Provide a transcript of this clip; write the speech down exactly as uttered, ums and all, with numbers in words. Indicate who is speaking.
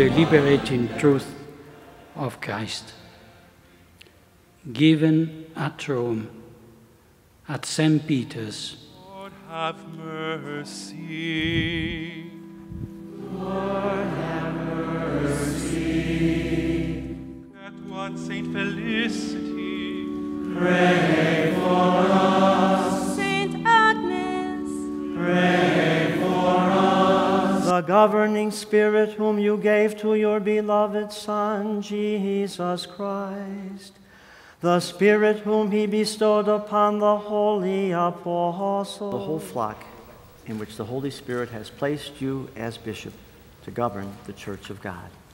Speaker 1: the liberating truth of Christ. Given at Rome, at Saint Peter's.
Speaker 2: Lord, have mercy.
Speaker 3: Lord, have mercy.
Speaker 2: Perpetuat Saint Felicity,
Speaker 3: Pray for us.
Speaker 4: Saint Agnes,
Speaker 3: Pray for us.
Speaker 5: The governing Spirit whom you gave to your beloved Son, Jesus Christ, the Spirit whom he bestowed upon the holy apostles, the whole flock in which the Holy Spirit has placed you as bishop to govern the Church of God.